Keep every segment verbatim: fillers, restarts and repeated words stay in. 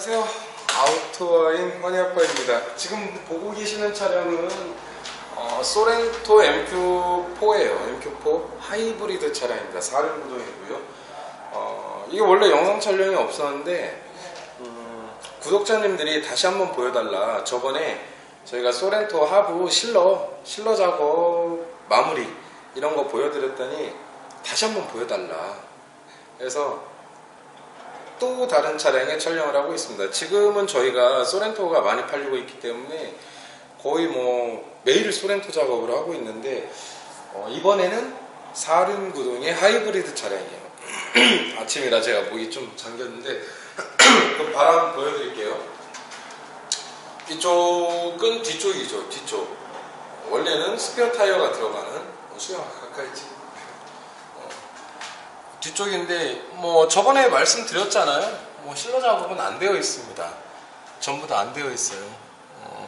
안녕하세요. 아우토어인 허니아빠입니다. 지금 보고 계시는 차량은 어, 소렌토 엠큐포예요. 엠큐포 하이브리드 차량입니다. 사 륜 구동이고요. 어, 이게 원래 영상 촬영이 없었는데 음, 구독자님들이 다시 한번 보여달라. 저번에 저희가 소렌토 하부 실러 실러 작업 마무리 이런 거 보여드렸더니 다시 한번 보여달라. 그래서 또 다른 차량에 촬영을 하고 있습니다. 지금은 저희가 소렌토가 많이 팔리고 있기 때문에 거의 뭐 매일 소렌토 작업을 하고 있는데 어, 이번에는 사 륜 구동의 하이브리드 차량이에요. 아침이라 제가 목이 좀 잠겼는데 그럼 바람 보여드릴게요. 이쪽은 뒤쪽이죠. 뒤쪽. 원래는 스페어 타이어가 들어가는 수영 가까이 있지. 뒤쪽인데 뭐 저번에 말씀드렸잖아요. 뭐 실러 작업은 안 되어 있습니다. 전부 다 안 되어 있어요. 어,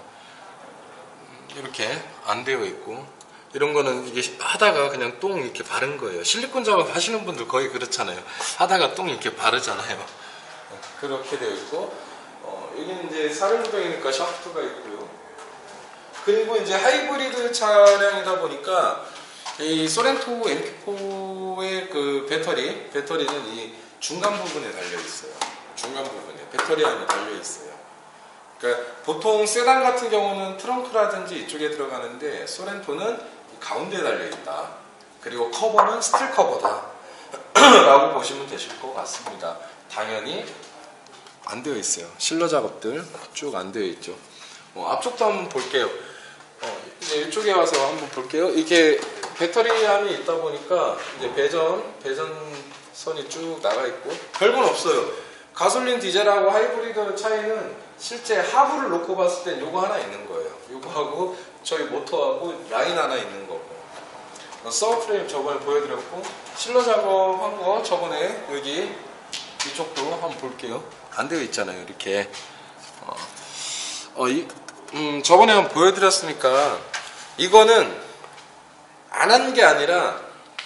이렇게 안 되어 있고 이런 거는 이게 하다가 그냥 똥 이렇게 바른 거예요. 실리콘 작업 하시는 분들 거의 그렇잖아요. 하다가 똥 이렇게 바르잖아요. 그렇게 되어 있고 어, 여기는 이제 사 륜 구동이니까 샤프트가 있고요. 그리고 이제 하이브리드 차량이다 보니까 이 소렌토 엠큐포의 그 배터리, 배터리는 이 중간 부분에 달려 있어요. 중간 부분에 배터리 안에 달려 있어요. 그러니까 보통 세단 같은 경우는 트렁크라든지 이쪽에 들어가는데 소렌토는 가운데에 달려 있다. 그리고 커버는 스틸 커버다. 라고 보시면 되실 것 같습니다. 당연히 안 되어 있어요. 실러 작업들 쭉 안 되어 있죠. 어, 앞쪽도 한번 볼게요. 어, 이제 이쪽에 와서 한번 볼게요. 이게 배터리 안에 있다 보니까 이제 배전, 배전선이 쭉 나가 있고 별건 없어요. 가솔린 디젤하고 하이브리드 차이는 실제 하부를 놓고 봤을 땐 요거 하나 있는 거예요. 요거하고 저희 모터하고 라인 하나 있는 거고. 어, 서브프레임 저번에 보여드렸고 실러 작업한 거 저번에 여기 이쪽도 한번 볼게요. 안 되어 있잖아요. 이렇게 어, 어, 이, 음, 저번에 한번 보여드렸으니까 이거는 안 한 게 아니라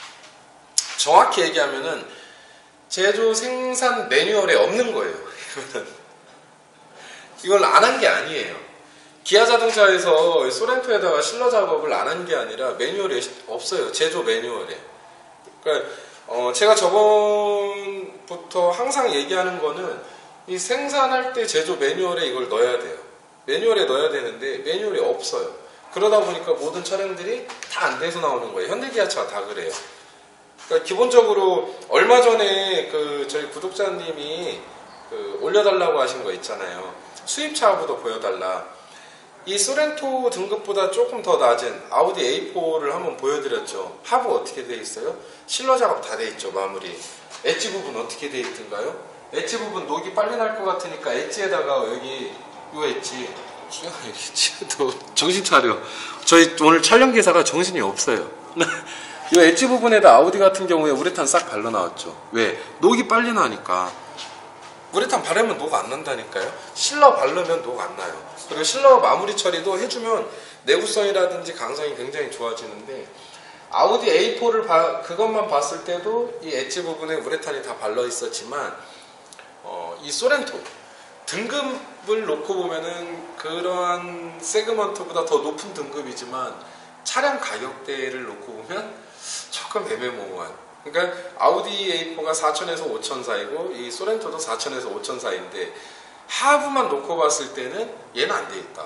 정확히 얘기하면은 제조 생산 매뉴얼에 없는 거예요. 이거는 이걸 안 한 게 아니에요. 기아 자동차에서 소렌토에다가 실러 작업을 안 한 게 아니라 매뉴얼에 없어요. 제조 매뉴얼에. 그러니까 어 제가 저번부터 항상 얘기하는 거는 이 생산할 때 제조 매뉴얼에 이걸 넣어야 돼요. 매뉴얼에 넣어야 되는데 매뉴얼이 없어요. 그러다 보니까 모든 차량들이 다 안 돼서 나오는 거예요. 현대기아차가 다 그래요. 그러니까 기본적으로 얼마 전에 그 저희 구독자님이 그 올려달라고 하신 거 있잖아요. 수입차 하부도 보여달라. 이 소렌토 등급보다 조금 더 낮은 아우디 에이 포를 한번 보여드렸죠. 하부 어떻게 돼 있어요? 실러 작업 다 돼 있죠. 마무리. 엣지 부분 어떻게 돼 있던가요? 엣지 부분 녹이 빨리 날 것 같으니까 엣지에다가 여기 요 엣지 또 정신 차려. 저희 오늘 촬영 기사가 정신이 없어요. 이 엣지 부분에다 아우디 같은 경우에 우레탄 싹 발라 나왔죠. 왜? 녹이 빨리 나니까. 우레탄 바르면 녹 안 난다니까요. 실러 바르면 녹 안 나요. 그리고 실러 마무리 처리도 해주면 내구성이라든지 강성이 굉장히 좋아지는데 아우디 에이 포를 바, 그것만 봤을 때도 이 엣지 부분에 우레탄이 다 발라 있었지만 어, 이 소렌토 등급을 놓고 보면은 그러한 세그먼트보다 더 높은 등급이지만 차량 가격대를 놓고 보면 조금 애매모호한. 그러니까 아우디 에이 포가 사천에서 오천 사이고 이 소렌토도 사천에서 오천 사이인데 하부만 놓고 봤을 때는 얘는 안 돼 있다.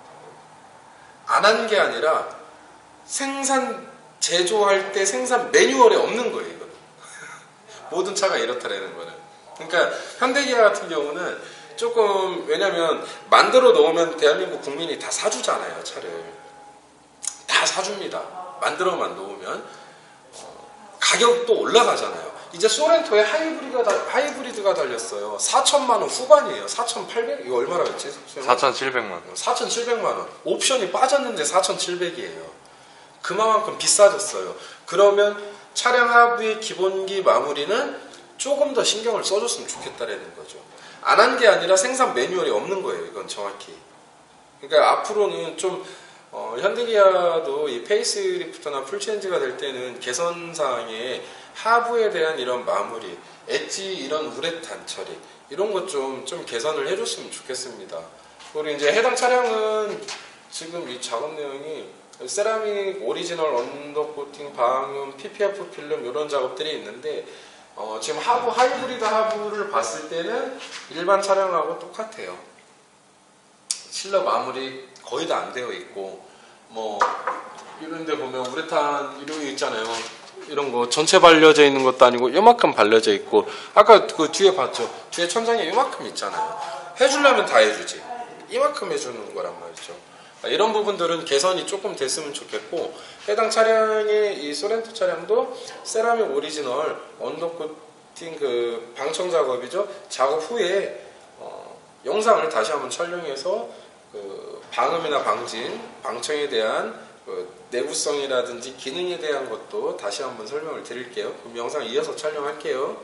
안 한 게 아니라 생산 제조할 때 생산 매뉴얼에 없는 거예요. 이거는. 모든 차가 이렇다라는 거는. 그러니까 현대기아 같은 경우는 조금 왜냐면 만들어 놓으면 대한민국 국민이 다 사주잖아요. 차를 다 사줍니다. 만들어만 놓으면 어, 가격도 올라가잖아요. 이제 소렌토에 하이브리드가, 하이브리드가 달렸어요. 사천만 원 후반이에요. 사천팔백? 이거 얼마라였지? 사천칠백만 원. 사천칠백만 원. 옵션이 빠졌는데 사천칠백이에요. 그만큼 비싸졌어요. 그러면 차량 하부의 기본기 마무리는 조금 더 신경을 써줬으면 좋겠다라는 거죠. 안 한 게 아니라 생산 매뉴얼이 없는 거예요. 이건 정확히. 그러니까 앞으로는 좀 어, 현대기아도 이 페이스리프트나 풀체인지가 될 때는 개선사항에 하부에 대한 이런 마무리, 엣지 이런 우레탄 처리 이런 것 좀 좀 개선을 해줬으면 좋겠습니다. 그리고 이제 해당 차량은 지금 이 작업 내용이 세라믹 오리지널 언더코팅 방음 피피에프 필름 이런 작업들이 있는데 어, 지금 하부 하이브리드 하부를 봤을 때는 일반 차량하고 똑같아요. 실러 마무리 거의 다 안 되어 있고 뭐 이런 데 보면 우레탄 이런 거 있잖아요. 이런 거 전체 발려져 있는 것도 아니고 이만큼 발려져 있고 아까 그 뒤에 봤죠. 뒤에 천장에 이만큼 있잖아요. 해주려면 다 해주지. 이만큼 해주는 거란 말이죠. 이런 부분들은 개선이 조금 됐으면 좋겠고 해당 차량의 이 소렌토 차량도 세라믹 오리지널 언더코팅 그 방청 작업이죠. 작업 후에 어, 영상을 다시 한번 촬영해서 그 방음이나 방진, 방청에 대한 그 내구성이라든지 기능에 대한 것도 다시 한번 설명을 드릴게요. 그럼 영상 이어서 촬영할게요.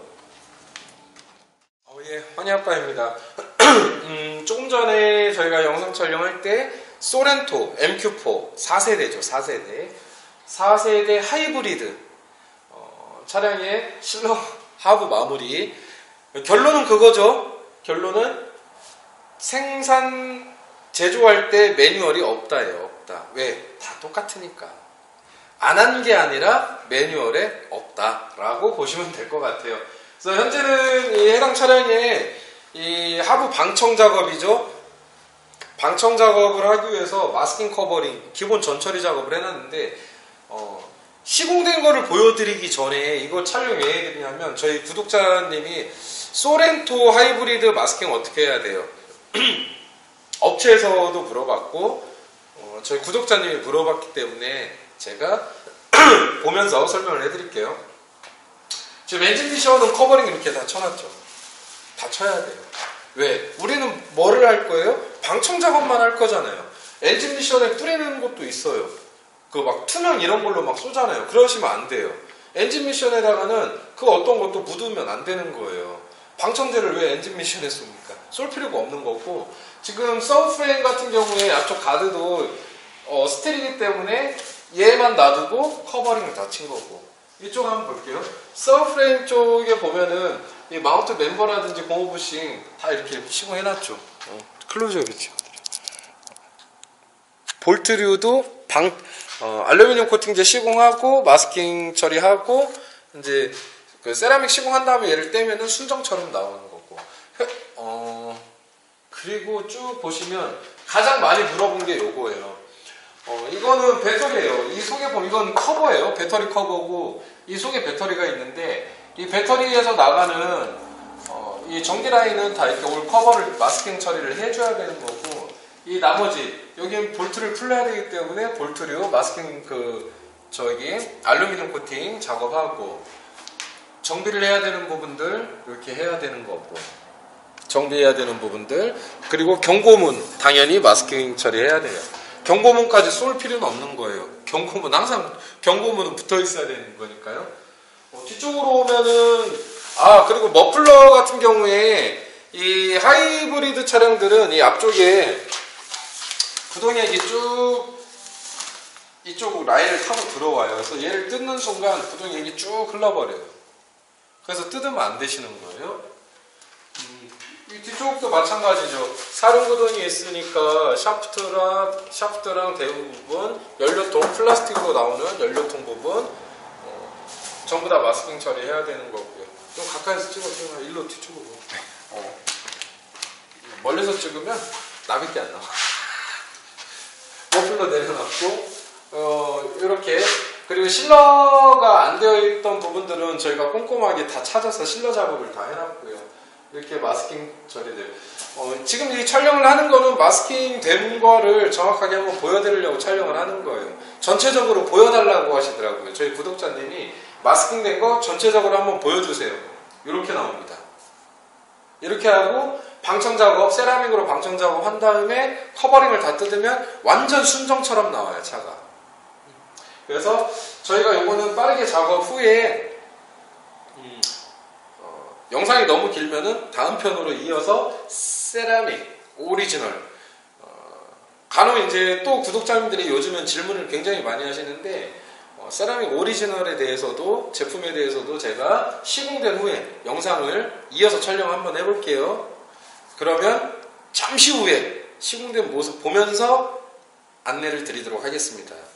어, 예, 환희아빠입니다. 음, 조금 전에 저희가 영상 촬영할 때 소렌토 엠큐포 사 세대죠. 사 세대 사 세대 하이브리드 어, 차량의 실러 하부 마무리 결론은 그거죠. 결론은 생산 제조할 때 매뉴얼이 없다예요. 없다. 왜? 다 똑같으니까. 안 한 게 아니라 매뉴얼에 없다라고 보시면 될 것 같아요. 그래서 현재는 이 해당 차량의 이 하부 방청 작업이죠. 방청 작업을 하기 위해서 마스킹 커버링 기본 전처리 작업을 해놨는데 어, 시공된 거를 보여드리기 전에 이거 촬영 왜 해드리냐면 저희 구독자님이 소렌토 하이브리드 마스킹 어떻게 해야 돼요? 업체에서도 물어봤고 어, 저희 구독자님이 물어봤기 때문에 제가 보면서 설명을 해드릴게요. 지금 엔진 미션은 커버링 이렇게 다 쳐놨죠. 다 쳐야 돼요. 왜? 우리는 뭐를 할 거예요? 방청 작업만 할 거잖아요. 엔진 미션에 뿌리는 것도 있어요. 그 막 투명 이런 걸로 막 쏘잖아요. 그러시면 안 돼요. 엔진 미션에다가는 그 어떤 것도 묻으면 안 되는 거예요. 방청제를 왜 엔진 미션에 쏩니까? 쏠 필요가 없는 거고 지금 서브프레임 같은 경우에 앞쪽 가드도 어, 스틸이기 때문에 얘만 놔두고 커버링을 다 친 거고 이쪽 한번 볼게요. 서브프레임 쪽에 보면은 이 마운트 멤버라든지 고무 부싱 다 이렇게 시공해놨죠. 어, 클로즈업 그렇죠. 볼트류도 방 어, 알루미늄 코팅제 시공하고 마스킹 처리하고 이제 그 세라믹 시공한 다음에 얘를 떼면은 순정처럼 나오는 거고. 어, 그리고 쭉 보시면 가장 많이 물어본 게 요거예요. 어, 이거는 배터리예요. 이 속에 보면 이건 커버예요. 배터리 커버고 이 속에 배터리가 있는데 이 배터리에서 나가는 어, 이 전기 라인은 다 이렇게 올 커버를 마스킹 처리를 해줘야 되는 거고 이 나머지 여기 볼트를 풀려야 되기 때문에 볼트류 마스킹 그 저기 알루미늄 코팅 작업하고 정비를 해야 되는 부분들 이렇게 해야 되는 거고 정비해야 되는 부분들 그리고 경고문 당연히 마스킹 처리해야 돼요. 경고문까지 쏠 필요는 없는 거예요. 경고문 항상 경고문은 붙어 있어야 되는 거니까요. 어, 뒤쪽으로 오면은 아 그리고 머플러 같은 경우에 이 하이브리드 차량들은 이 앞쪽에 구동액이 쭉 이쪽 라인을 타고 들어와요. 그래서 얘를 뜯는 순간 구동액이 쭉 흘러버려요. 그래서 뜯으면 안 되시는 거예요. 음, 이 뒤쪽도 마찬가지죠. 사륜구동이 있으니까 샤프트랑 샤프트랑 대부분 연료통 플라스틱으로 나오는 연료통 부분 어, 전부 다 마스킹 처리해야 되는 거고요. 좀 가까이서 찍어주면 일로 뒤쪽으로 어, 멀리서 찍으면 나밖에 안 나와. 머플러 내려놨고 어, 이렇게 그리고 실러가 안 되어 있던 부분들은 저희가 꼼꼼하게 다 찾아서 실러 작업을 다 해놨고요. 이렇게 마스킹 처리들 어, 지금 이 촬영을 하는 거는 마스킹 된 거를 정확하게 한번 보여드리려고 촬영을 하는 거예요. 전체적으로 보여달라고 하시더라고요. 저희 구독자님이 마스킹 된 거 전체적으로 한번 보여주세요. 이렇게 나옵니다. 이렇게 하고 방청 작업, 세라믹으로 방청 작업 한 다음에 커버링을 다 뜯으면 완전 순정처럼 나와요, 차가. 그래서 저희가 요거는 빠르게 작업 후에 음, 어, 영상이 너무 길면은 다음 편으로 이어서 세라믹 오리지널 어, 간혹 이제 또 구독자님들이 요즘은 질문을 굉장히 많이 하시는데 어, 세라믹 오리지널에 대해서도 제품에 대해서도 제가 시공된 후에 영상을 이어서 촬영 한번 해볼게요. 그러면 잠시 후에 시공된 모습 보면서 안내를 드리도록 하겠습니다.